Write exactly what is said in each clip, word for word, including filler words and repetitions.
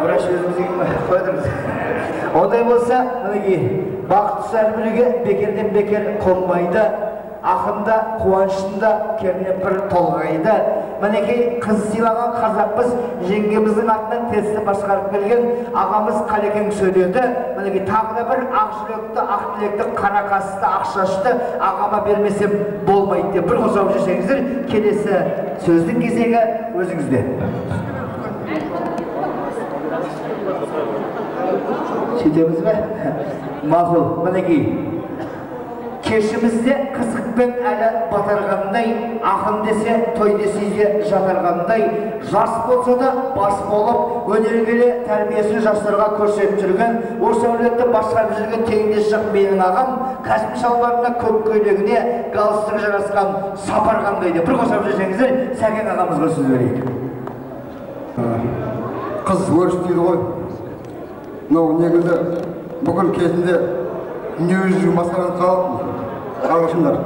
Buraya sözümüzü koydunuz. Onday bolsa, мінекей, бақытты сәрбілігі бекерден бекер қонмайды, ақында, қуанышында кернеп бір толғайды. Мінекей, қыз сыйлаған қазақпыз, жеңгеміздің атынан тесті басқарып келген ағамыз Қалекең сөйледі. Мінекей, тағы да бір ақ жүректі, ақ тілекті, қара қасты, ақ шашты ағама бермесем болмайды деп бір қосап жүрсеңіздер, келесі сөздің кезегі өзіңізде. Жетеміз бе? Мақұл, мінекей. Кешімізде қызықпен әлі батарғандай, ақын десе, той десе жатарғандай, жас болса да бас болып, өнергелі тәрбиесін жастарға көрсетіп жүрген, осы әулетті басқарып жүрген теңдесі жоқ менің ағам, кәсіп шалбарына, көк көйлегіне, галстук жарасқан сапарғандай деп бір қосап жүрсеңіздер, Сәкен ағамызға сөз берейік. Қыз өріс дейді ғой. Мынау негізі бүкіл кезінде дүниежүзі масқараны қалып ағылшындар.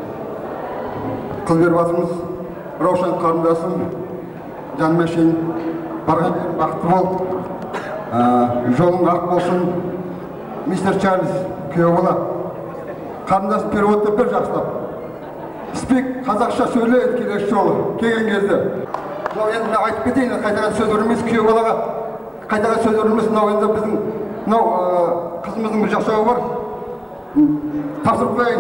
Қыз бербасымыз Раушан қарындасым жаныма шейін барған жерің бақытты бол, жолың ақ болсын. Мистер Чарльз күйеу бала. Қарындасым переводты бір жақсылап. Спик қазақша сөйлейді келесі жолы келген кезде. Мынау енді мен айтып кетейін, қайтадан сөз өрмес күйеу балаға. Қайтаға сөз өрмес, мынау енді біздің мынау қызымыздың бір жасауы бар. Тапсырып қойайын.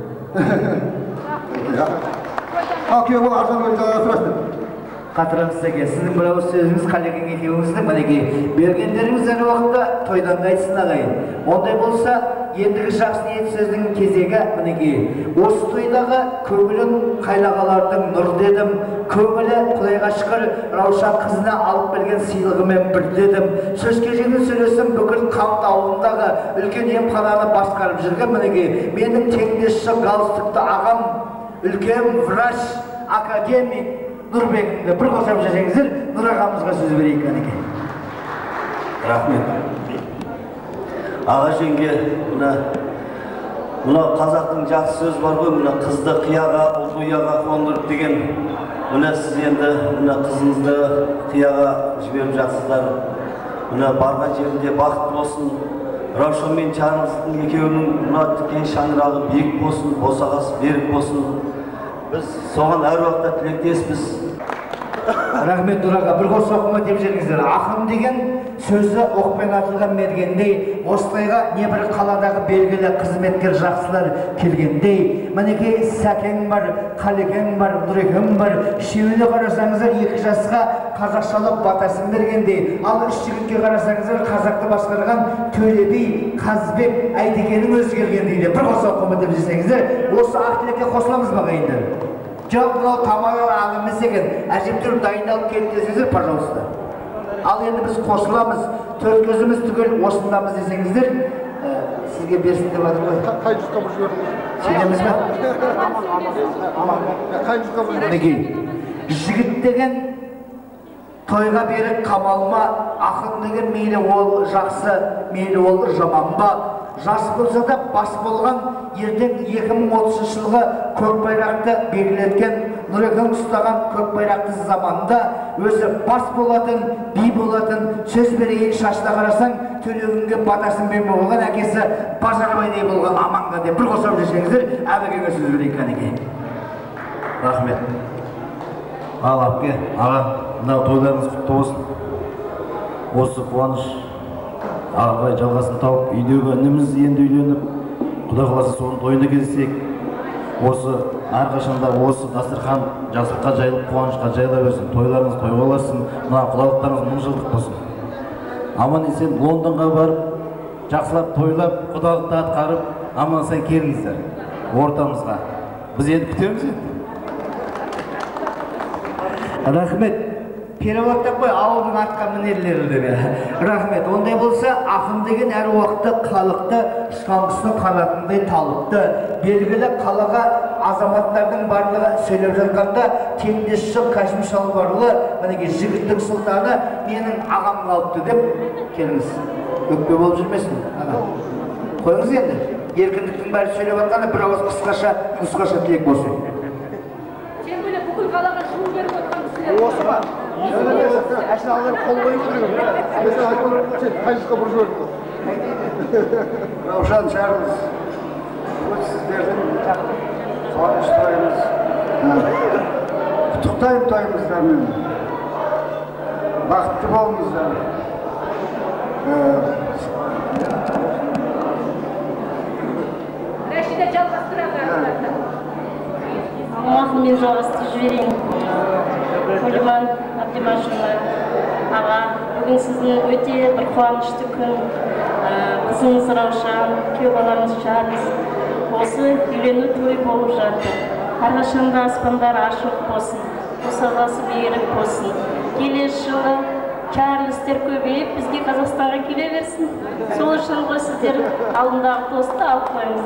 Ал күйеу бала арзан ойын жағаға сұрашты. Қатырыңыз Сәкен, сіздің бір ауыз сөзіңіз Қалекең екеуіңіздің мінекей бергендеріңіз әр уақытта тойдан да айтсын ағайын. Ондай болса, ендігі жақсы ниет сөздің кезегі мінекей. Осы тойдағы көңілін қайлағалардың нұр дедім, көңілі Құдайға шүкір Раушан қызына алып келген сыйлығымен бір дедім. Сөз кезегінде сөйлесім бүкіл Қамт ауылындағы үлкен емхананы басқарып жүрген мінекей менің теңдесі галстукты ағам, үлкен врач, академик Нұрбекімді бір қосап жүрсеңіздер, Нұр ағамызға сөз берейік әнеке. Рахмет. Аға жеңге, мына қазақтың жақсы сөз бар ғой, мына қызды қияға, ұлды ұяға қондырып деген. Мына сіз енді мына қызыңызды қияға жіберіп жатсыздар. Мына барған жерінде бақытты болсын. Раушан мен Чарльздың екеуінің мына тікен шаңырағы биік болсын, босағасы берік болсын. Біз соған әр уақытта тілектеспіз. Рахмет Нұраға, бір қос оқыма деп жүріңіздер. Ақын деген сөзі оқпен атылған мергендей, осылайға не бір қаладағы белгілі қызметкер жақсылар келгендей. Мінекей Сәкен бар, Қалекең бар, Нұрекең бар. Шеуіне қарасаңыздар екі жасқа қазақшалап батасын бергендей. Ал үш жігітке қарасаңыздар қазақты басқарған Төле би, Қазбек, Әйтекенің өзі келгендей деп бір қос оқыма деп жүрсеңіздер, осы ақ тілекке қосыламыз ба ағайындар? Жоқ, мынау тамағар ағымыз екен, әжептәуір дайындалып келді десеңіздер, пожалуйста. Ал енді біз қосыламыз, төрт көзіміз түгел осындамыз десеңіздер, сізге берсін деп жатыр ғой. Қай жүзқа бір жіберіңіз? Сенеміз бе? Қай жүзқа бір жіберіңіз? Мінекей, жігіт деген тойға беріп қамалма, ақын деген мейлі ол жақсы, мейлі ол жаман ба. Жас болса да бас болған ертең екі мың отызыншы жылғы көк байрақты белгілеткен Нұрекең ұстаған көк байрақты заманда өзі бас болатын, би болатын, сөз берейін шашына қарасаң Төлегенге батасын бермей болған әкесі Базарбайдай болған Аманға деп бір қосап жүрсеңіздер, әбекеңе сөз берейік әнеке. Рахмет. Ал әпке, аға, мынау тойларыңыз құтты болсын. Осы қуаныш ағай жалғасын тауып, үйдегі ініміз енді үйленіп, Құдай қаласа соның тойында кездесек, осы әрқашанда осы дастархан жақсылыққа жайылып, қуанышқа жайыла берсін, тойларыңыз тойға ұлассын, мына құдалықтарыңыз мың жылдық болсын. Аман есен Лондонға барып, жақсылап тойлап, құдалықты атқарып, аман сән келіңіздер ортамызға. Біз енді күтеміз енді. Рахмет. Переводтап қой, ауылдың атқа мінерлері деп. Рахмет. Ондай болса, ақын деген әр уақытта халықты шаңғысының қанатындай талыпты. Белгілі қалаға азаматтардың барлығы сөйлеп жатқанда теңдесі жоқ кәсіп шалбарлы, мінекей жігіттің сұлтаны менің ағам қалыпты деп келіңіз. Өкпе болып жүрмесін. Қойыңыз енді. Еркіндіктің бәрі сөйлеп жатқанда бір ауыз қысқаша, нұсқаша тілек болсын. Сен бөле бүкіл қалаға шу беріп отқан кісілер. Осы ма? Әшін алар қол қойып жүрген. Mesela hayvanlar қай жаққа бұрып жіберді? Раушан Чарльз, бұл сіздердің қуаныш тойыңыз. Құттықтаймын тойыңыздармен. Бақытты болыңыздар. Рәшида жалғастырады. Алмағын мен жалғастырып жіберейін. Көліман Абдимашұлы аға, бүгін сіздің өте бір қуанышты күн. Қызыңыз Раушан, күйеу балаңыз Чарльз. Осы үйлену той болып жатыр. Әрқашанда аспандар ашық болсын, босағасы берік болсын. Келесі жылы Чарльздер көбейіп, бізге Қазақстанға келе берсін. Сол үшін ғой сіздер алдындағы тосты алып қойыңыз.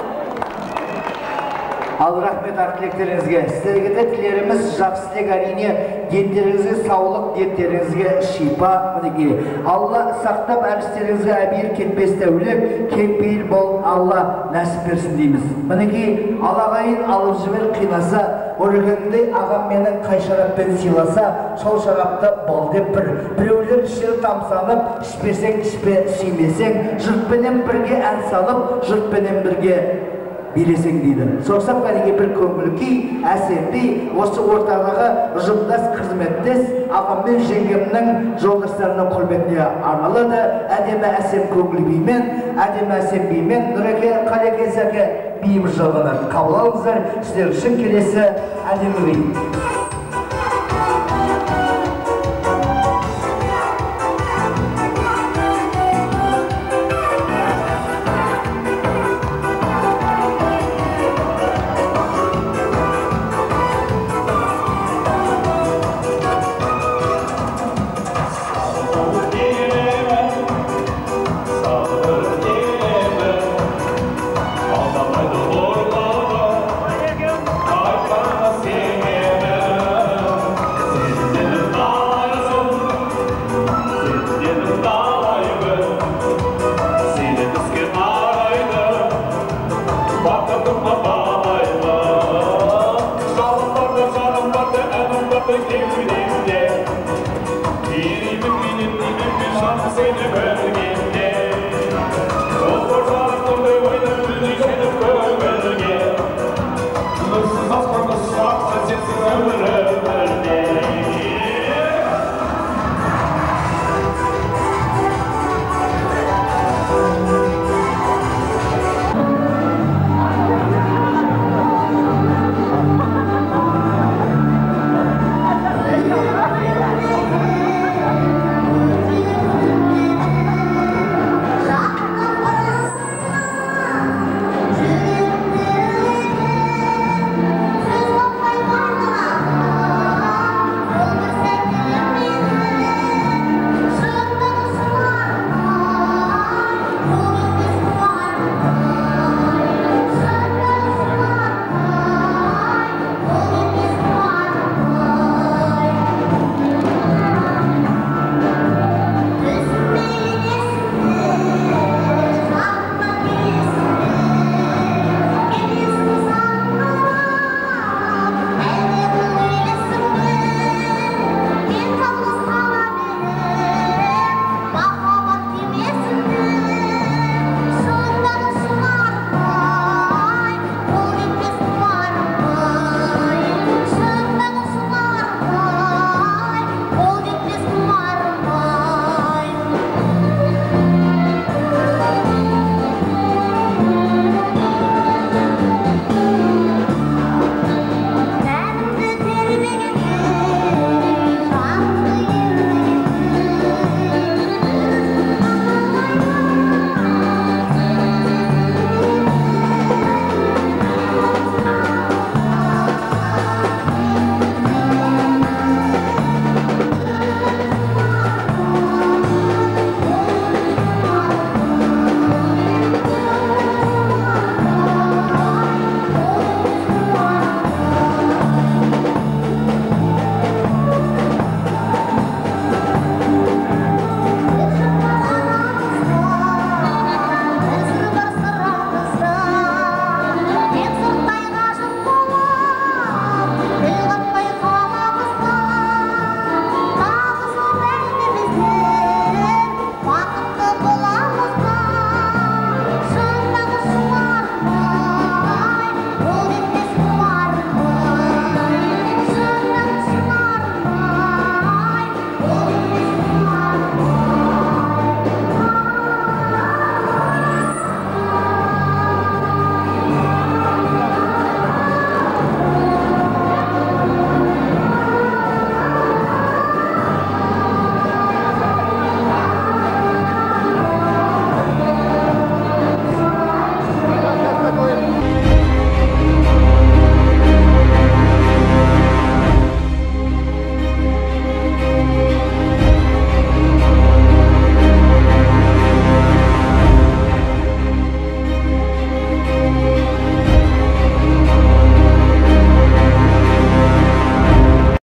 Ал рахмет ақ тілектеріңізге. Сіздерге де тілеріміз жақсы тілек, әрине дендеріңізге саулық, дерттеріңізге шипа. Мінекей Алла сақтап әрістеріңізге әбейір кетпес дәулет, кеңпейіл бол, Алла нәсіп берсін дейміз. Мінекей алағайын алып жібер қинаса, өлгенде ағам менің қай шараппен сыйласа, сол шарапты бол деп бір. Біреулер ішер тамсанып, ішпесең ішпе, сүймесең, жұртпенен бірге ән салып, жұртпенен бірге билесең дейді. Соқсақ кәдеге бір көңіл күй, әсердей, осы ортадағы ұжымдас қызметтес ағам мен жеңгемнің жолдастарының құрметіне арналады. Әдемі әсем көңіл беймен, әдемі әсем беймен Нұреке Қалекезәке бейіміз жалғанады. Қабыл алыңыздар, сіздер үшін келесі әдемі бей.